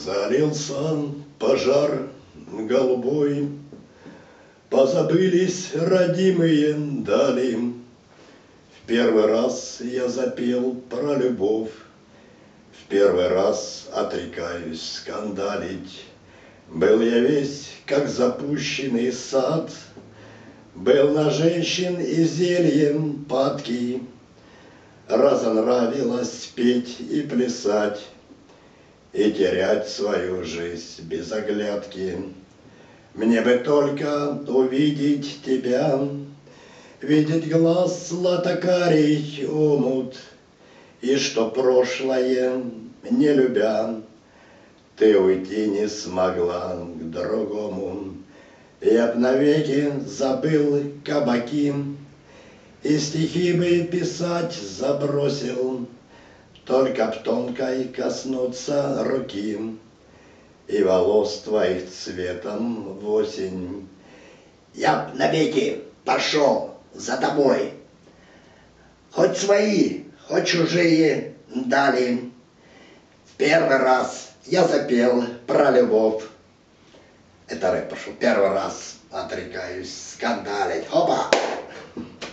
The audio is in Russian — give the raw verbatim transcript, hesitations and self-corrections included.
Залился пожар голубой, позабылись родимые дали. В первый раз я запел про любовь, в первый раз отрекаюсь скандалить. Был я весь, как запущенный сад, был на женщин и зельем падкий. Разонравилось петь и плясать, и терять свою жизнь без оглядки. Мне бы только увидеть тебя, видеть глаз златокарий омут, и что прошлое, не любя, ты уйти не смогла к другому. Я б навеки забыл кабаки, и стихи бы писать забросил, только б тонкой коснуться руки и волос твоих цветом в осень. Я б навеки пошел за тобой, хоть свои, хоть чужие дали. В первый раз я запел про любовь. Это рэп пошел. Первый раз отрекаюсь скандалить. Опа!